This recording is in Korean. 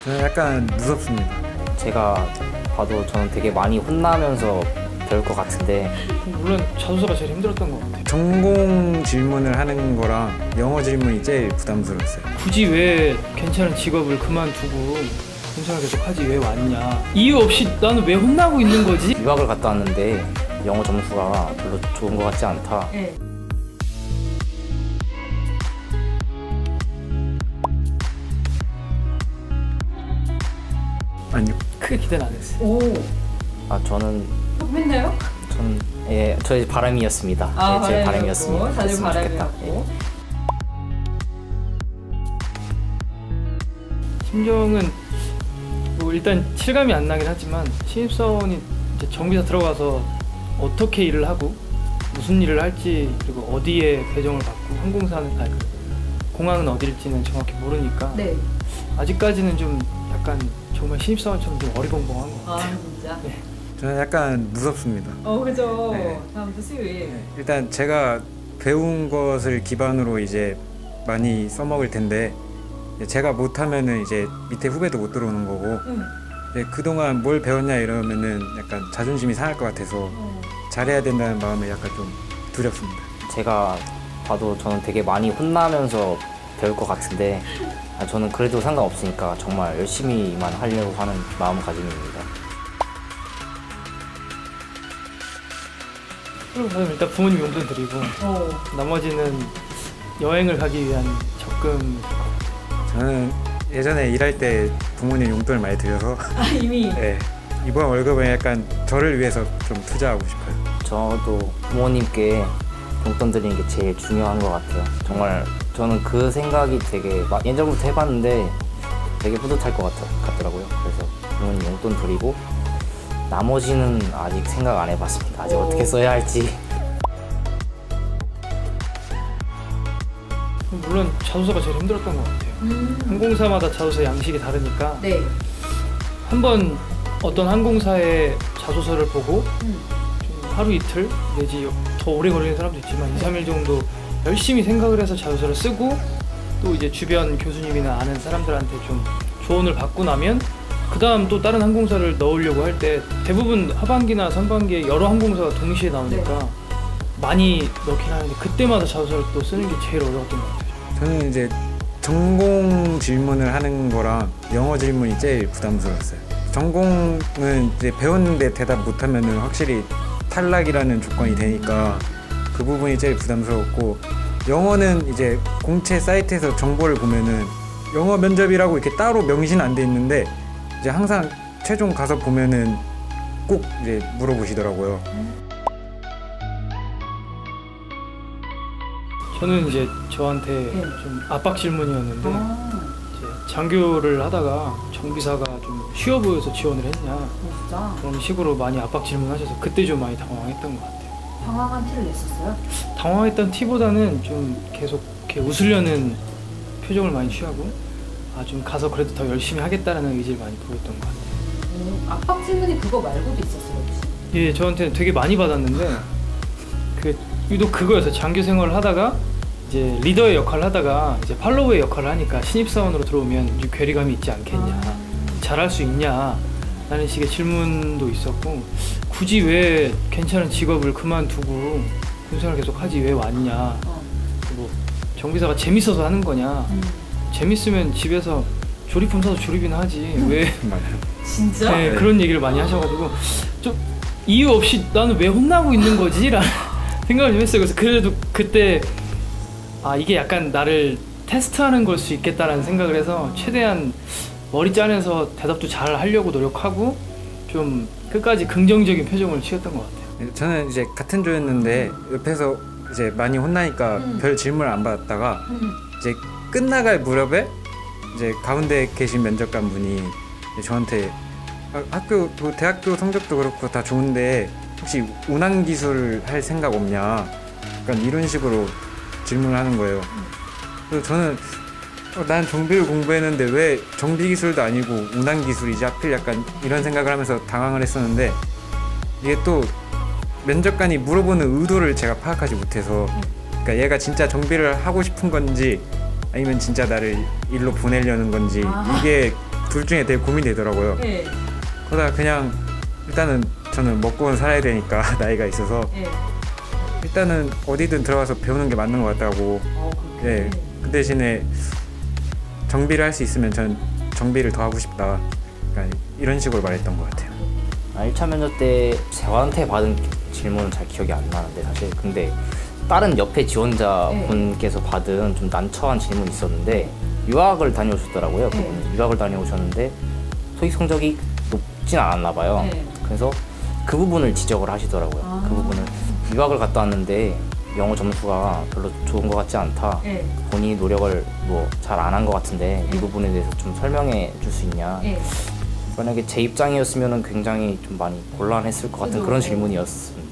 저는 약간 무섭습니다. 제가 봐도 저는 되게 많이 혼나면서 배울 것 같은데, 물론 자소서가 제일 힘들었던 것 같아요. 전공 질문을 하는 거랑 영어 질문이 제일 부담스러웠어요. 굳이 왜 괜찮은 직업을 그만두고 공사를 계속 하지, 왜 왔냐, 이유 없이 나는 왜 혼나고 있는 거지? 유학을 갔다 왔는데 영어 점수가 별로 좋은 것 같지 않다. 네. 아니요. 크게 기대는 안 했어요. 오. 저는 했나요? 저의 바람이었습니다. 제 바람이었습니다. 다들 됐으면 좋겠다. 바람이었고. 심정은 뭐 일단 실감이 안 나긴 하지만, 신입사원이 이제 정비사 들어가서 어떻게 일을 하고 무슨 일을 할지, 그리고 어디에 배정을 받고 항공사는 공항은 어딜지는 정확히 모르니까 네. 아직까지는 좀 약간 정말 신입사원처럼 좀 어리벙벙한 것 같아요. 진짜? 네. 저는 약간 무섭습니다. 그죠. 네. 다음 주 수요일. 일단 제가 배운 것을 기반으로 이제 많이 써먹을 텐데, 제가 못하면은 이제 밑에 후배도 못 들어오는 거고, 그동안 뭘 배웠냐 이러면은 약간 자존심이 상할 것 같아서 잘해야 된다는 마음에 약간 좀 두렵습니다. 제가 봐도 저는 되게 많이 혼나면서 배울 것 같은데, 저는 그래도 상관없으니까 정말 열심히만 하려고 하는 마음가짐입니다. 그리고 저는 일단 부모님 용돈 드리고 나머지는 여행을 가기 위한 적금. 저는 예전에 일할 때 부모님 용돈을 많이 드려서 이미. 네, 이번 월급은 약간 저를 위해서 좀 투자하고 싶어요. 저도 부모님께 용돈 드리는 게 제일 중요한 것 같아요. 정말 저는 그 생각이 되게 예전부터 해봤는데 되게 뿌듯할 것 같더라고요. 그래서 부모님 용돈 드리고, 나머지는 아직 생각 안 해봤습니다. 아직 어떻게 써야 할지. 물론 자소서가 제일 힘들었던 것 같아요. 항공사마다 자소서 양식이 다르니까 네. 한번 어떤 항공사의 자소서를 보고 좀 하루 이틀 내지 더 오래 걸리는 사람도 있지만 2, 3일 정도 열심히 생각을 해서 자소서를 쓰고, 또 이제 주변 교수님이나 아는 사람들한테 좀 조언을 받고 나면 그 다음 또 다른 항공사를 넣으려고 할 때 대부분 하반기나 상반기에 여러 항공사가 동시에 나오니까 많이 넣긴 하는데, 그때마다 자소서를 또 쓰는 게 제일 어려웠던 것 같아요. 저는 이제 전공 질문을 하는 거랑 영어 질문이 제일 부담스러웠어요. 전공은 이제 배웠는데 대답 못하면은 확실히 탈락이라는 조건이 되니까 그 부분이 제일 부담스러웠고, 영어는 이제 공채 사이트에서 정보를 보면은 영어 면접이라고 이렇게 따로 명시는 안 돼 있는데, 이제 항상 최종 가서 보면은 꼭 이제 물어보시더라고요. 저는 이제 저한테 좀 압박 질문이었는데, 이제 장교를 하다가 정비사가 좀 쉬워 보여서 지원을 했냐, 진짜? 그런 식으로 많이 압박 질문하셔서 그때 좀 많이 당황했던 것 같아요. 당황한 티를 냈었어요? 당황했던 티보다는 좀 계속 이렇게 웃으려는 표정을 많이 취하고, 좀 가서 그래도 더 열심히 하겠다라는 의지를 많이 보였던 것 같아요. 압박 질문이 그거 말고도 있었어요, 혹시? 예, 저한테는 되게 많이 받았는데, 유독 그거였어요. 장교 생활을 하다가 이제 리더의 역할을 하다가 이제 팔로우의 역할을 하니까 신입사원으로 들어오면 좀 괴리감이 있지 않겠냐, 잘할 수 있냐 라는 식의 질문도 있었고, 굳이 왜 괜찮은 직업을 그만두고 군생활을 계속 하지, 왜 왔냐, 뭐 정비사가 재밌어서 하는 거냐, 재밌으면 집에서 조립품 사서 조립이나 하지 왜 진짜? 네, 그런 얘기를 많이 하셔가지고 좀 이유 없이 나는 왜 혼나고 있는 거지? 라는 생각을 좀 했어요. 그래서 그래도 그때 이게 약간 나를 테스트하는 걸 수 있겠다라는 생각을 해서 최대한 머리 짜내서 대답도 잘 하려고 노력하고 좀 끝까지 긍정적인 표정을 취했던 것 같아요. 저는 이제 같은 조였는데 옆에서 이제 많이 혼나니까 별 질문을 안 받았다가 이제 끝나갈 무렵에 이제 가운데 계신 면접관 분이 저한테 대학교 성적도 그렇고 다 좋은데 혹시 운항기술 할 생각 없냐, 약간 이런 식으로 질문을 하는 거예요. 그래서 저는 난 정비를 공부했는데 왜 정비기술도 아니고 운항기술이지 하필, 약간 이런 생각을 하면서 당황을 했었는데, 이게 또 면접관이 물어보는 의도를 제가 파악하지 못해서, 그러니까 얘가 진짜 정비를 하고 싶은 건지 아니면 진짜 나를 일로 보내려는 건지 이게 둘 중에 되게 고민되더라고요. 네. 그러다가 그냥 일단은 저는 먹고는 살아야 되니까 나이가 있어서 네. 일단은 어디든 들어가서 배우는 게 맞는 것 같다고. 네. 그 대신에 정비를 할 수 있으면 전 정비를 더 하고 싶다. 그러니까 이런 식으로 말했던 것 같아요. 1차 면접 때 저한테 받은 질문은 잘 기억이 안 나는데 사실 근데 다른 옆에 지원자분께서 받은 좀 난처한 질문이 있었는데 유학을 다녀오셨더라고요. 그분이 유학을 다녀오셨는데 토익 성적이 높진 않았나 봐요. 네. 그래서 그 부분을 지적을 하시더라고요. 아. 그 부분을 유학을 갔다 왔는데 영어 점수가 별로 좋은 것 같지 않다. 네. 본인이 노력을 뭐 잘 안 한 것 같은데 이 부분에 대해서 좀 설명해 줄 수 있냐. 네. 만약에 제 입장이었으면 굉장히 좀 많이 곤란했을 것 같은 그죠. 그런 질문이었습니다.